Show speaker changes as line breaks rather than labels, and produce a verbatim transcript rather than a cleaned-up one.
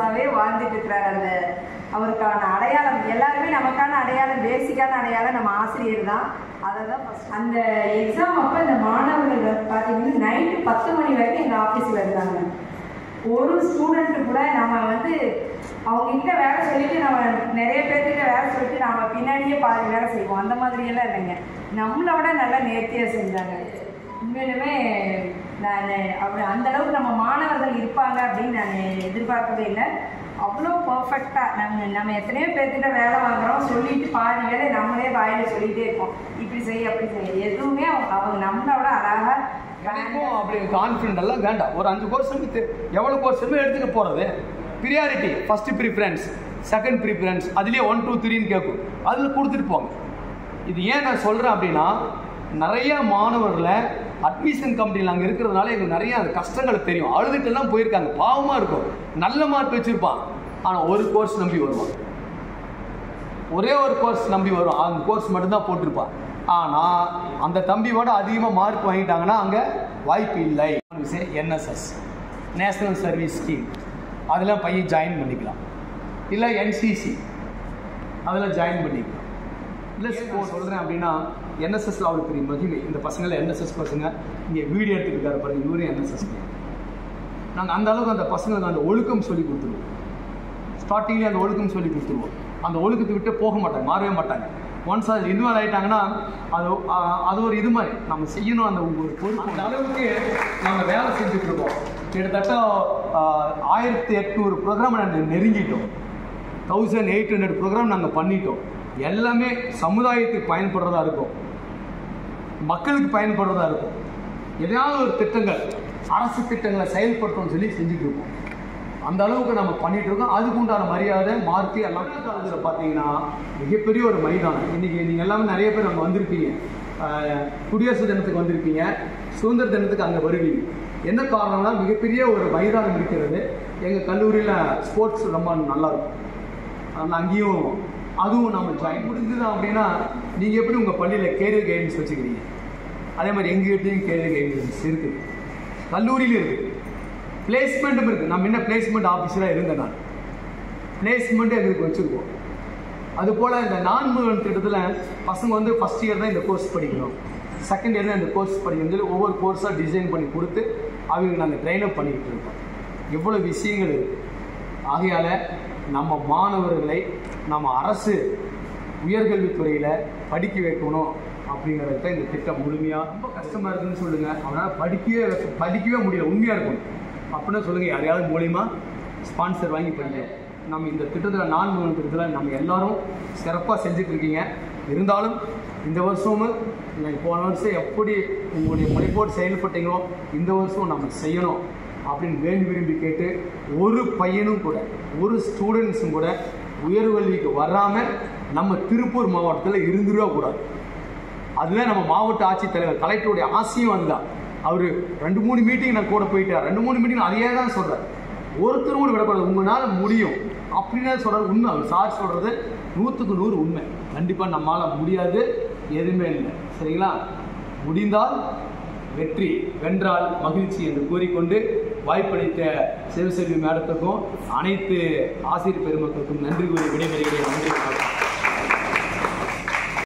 ஆசாவே வாழ்ந்துட்டு இருக்கிறார். அந்த அவருக்கான அடையாளம் எல்லாருமே நமக்கான அடையாளம், பேசிக்கான அடையாளம் நம்ம ஆசிரியர் தான். அதை தான் அந்த எக்ஸாம் அப்போ இந்த மாணவர்கள் பார்த்தீங்கன்னா நைட்டு பத்து மணி வரைக்கும் எங்கள் ஆஃபீஸில் இருந்தாங்க. ஒரு ஸ்டூடெண்ட்டு கூட நம்ம வந்து அவங்ககிட்ட வேலை சொல்லிட்டு நம்ம நிறைய பேர்கிட்ட வேலை சொல்லிட்டு நம்ம பின்னாடியே பாதி வேலை செய்வோம். அந்த மாதிரியெல்லாம் இல்லைங்க, நம்மளோட நல்லா நேர்த்தியாக செஞ்சாங்க. உண்மையிலுமே நான் அப்படி அந்தளவுக்கு நம்ம மாணவர்கள் இருப்பாங்க அப்படின்னு நான் எதிர்பார்க்கவே இல்லை. அவ்வளோ பர்ஃபெக்டாக நம்ம நம்ம எத்தனையோ பேர்கிட்ட வேலை வாங்குகிறோம், சொல்லிட்டு பாதி வேலை நம்மளே வாயில் சொல்லிகிட்டே இருப்போம், இப்படி செய்ய அப்படி செய்ய. எதுவுமே அவங்க அவங்க நம்மளோட அழகாக
எனக்கும் அப்படி கான்ஃபிடென்ட் எல்லாம் வேண்டாம். ஒரு அஞ்சு கோர்ஸ் எவ்வளோ கோர்ஸுமே எடுத்துக்க போகிறது priority, first preference, second preference, அதுலேயே ஒன் டூ த்ரீன்னு கேட்கும், அதில் கொடுத்துட்டு போங்க. இது ஏன் நான் சொல்கிறேன் அப்படின்னா, நிறைய மாணவர்களை அட்மிஷன் கமிட்டியில் அங்கே இருக்கிறதுனால எங்களுக்கு நிறைய அந்த கஷ்டங்களை தெரியும். அழுதுட்டெல்லாம் போயிருக்காங்க, பாவமாக இருக்கும். நல்ல மார்க் வச்சுருப்பான், ஆனால் ஒரு கோர்ஸ் நம்பி வருவான், ஒரே ஒரு கோர்ஸ் நம்பி வரும், அந்த கோர்ஸ் மட்டும்தான் போட்டிருப்பான். ஆனால் அந்த தம்பியோட அதிகமாக மார்க் வாங்கிட்டாங்கன்னா அங்கே வாய்ப்பு இல்லை. என்எஸ்எஸ் நேஷ்னல் சர்வீஸ் ஸ்கீம் அதில் பையன் ஜாயின் பண்ணிக்கலாம், இல்லை என்சிசி அதில் ஜாயின் பண்ணிக்கலாம். இல்லை ஸ்போர்ட்ஸ் சொல்கிறேன் அப்படின்னா என்எஸ்எஸ்ல அவருக்கு பெரிய மகிமை. இந்த பசங்களை என்எஸ்எஸ் பசங்க இங்கே வீடியோ எடுத்துக்கிட்டாரு பாருங்க, இவரே என்எஸ்எஸ். நாங்கள் அந்த அளவுக்கு அந்த பசங்களுக்கு அந்த ஒழுக்கம் சொல்லி கொடுத்துருவோம். ஸ்டார்டிங்லேயே அந்த ஒழுக்கம் சொல்லி கொடுத்துருவோம். அந்த ஒழுக்கத்தை விட்டு போக மாட்டாங்க, மாறவே மாட்டாங்க. ஒன்ஸ் அது இன்வால்வ் ஆகிட்டாங்கன்னா அது அது ஒரு இது மாதிரி நம்ம செய்யணும். அந்த ஒரு பொறுப்பு அந்த அளவுக்கு நாங்கள் வேலை செஞ்சுட்டு இருக்கோம். கிட்டத்தட்ட ஆயிரத்தி எட்நூறு ப்ரோக்ராம் நாங்கள் நெருங்கிட்டோம். தௌசண்ட் எயிட் ஹண்ட்ரட் ப்ரோக்ராம் நாங்கள் பண்ணிட்டோம். எல்லாமே சமுதாயத்துக்கு பயன்படுறதா இருக்கும், மக்களுக்கு பயன்படுறதா இருக்கும். எதையாவது ஒரு திட்டங்கள், அரசு திட்டங்களை செயல்படுத்தணும்னு சொல்லி செஞ்சுட்டு இருக்கோம். அந்த அளவுக்கு நம்ம பண்ணிட்டு இருக்கோம். அதுக்கு உண்டான மரியாதை, மார்க்கு எல்லாம் காலேஜில் பார்த்தீங்கன்னா மிகப்பெரிய ஒரு மைதானம். இன்றைக்கி நீங்கள் எல்லாமே நிறைய பேர் அங்கே வந்திருப்பீங்க, குடியரசு தினத்துக்கு வந்திருப்பீங்க, சுதந்திர தினத்துக்கு அங்கே வருவீங்க. என்ன காரணம்னா மிகப்பெரிய ஒரு மைதானம் இருக்கிறது. எங்கள் கல்லூரியில் ஸ்போர்ட்ஸ் ரொம்ப நல்லாயிருக்கும், அதனால் அங்கேயும் அதுவும் நம்ம ஜாயின் முடிஞ்சது அப்படின்னா நீங்கள் எப்படி உங்கள் பள்ளியில் கேரியர் கைடன்ஸ் வச்சுக்கிறீங்க, அதே மாதிரி எங்ககிட்டையும் கேரியர் கைடன்ஸ் இருக்குது, கல்லூரியிலும் இருக்குது, பிளேஸ்மெண்ட்டும் இருக்குது. நம்ம என்ன பிளேஸ்மெண்ட் ஆஃபீஸராக இருந்தேன், நான் பிளேஸ்மெண்ட்டு எங்களுக்கு வச்சுருக்கோம். அதுபோல் இந்த நான் முதல்வன் திட்டத்தில் பசங்க வந்து ஃபஸ்ட் இயர் தான் இந்த கோர்ஸ் படிக்கணும், செகண்ட் இயர் தான் இந்த கோர்ஸ் படிக்கணும் சொல்லி ஒவ்வொரு கோர்ஸாக டிசைன் பண்ணி கொடுத்து அவங்களுக்கு நாங்கள் ட்ரெயினப் பண்ணிக்கிட்டு இருக்கோம். எவ்வளோ விஷயங்கள் இருக்குது. ஆகையால் நம்ம மாணவர்களை நம்ம அரசு உயர்கல்வித்துறையில் படிக்க வைக்கணும் அப்படிங்கிறது தான் இந்த திட்டம். முழுமையாக ரொம்ப கஷ்டமாக இருக்குதுன்னு சொல்லுங்கள், அவனால் படிக்கவே படிக்கவே முடியல, உண்மையாக இருக்கும் அப்படின்னா சொல்லுங்கள், யாரையாவது மூலிமா ஸ்பான்சர் வாங்கி படிக்கணும். நம்ம இந்த திட்டத்தில் நான் மூணு திட்டத்தில் நம்ம எல்லோரும் சிறப்பாக செஞ்சிட்ருக்கீங்க. இருந்தாலும் இந்த வருஷமும் நீங்கள் போன வருஷம் எப்படி உங்களுடைய முனைப்போடு செயல்பட்டீங்களோ இந்த வருஷம் நம்ம செய்யணும் அப்படின்னு வேண்டி விரும்பி கேட்டு, ஒரு பையனும் கூட, ஒரு ஸ்டூடெண்ட்ஸும் கூட உயர்கல்விக்கு வராமல் நம்ம திருப்பூர் மாவட்டத்தில் இருந்துடவே கூடாது. அதுதான் நம்ம மாவட்ட ஆட்சித்தலைவர் கலெக்டருடைய ஆசையும் அதுதான். அவர் ரெண்டு மூணு மீட்டிங் நான் கூட போயிட்டார், ரெண்டு மூணு மீட்டிங் அதையே தான் சொல்கிறார். ஒருத்தரும் கூட விடக்கூடாது, உங்களால் முடியும் அப்படின்னு சொல்கிறது உண்மை. அவர் சார் சொல்கிறது நூற்றுக்கு நூறு உண்மை. கண்டிப்பாக நம்மளால் முடியாது எதுவுமே இல்லை, சரிங்களா? முடிந்தால் வெற்றி, வென்றால் மகிழ்ச்சி என்று கூறிக்கொண்டு வாய்ப்பளித்த சிவசெல்வி மேடத்துக்கும் அனைத்து ஆசிரியர் பெருமக்களுக்கும் நன்றி கூறி விடைபெறுகிறேன். நன்றி.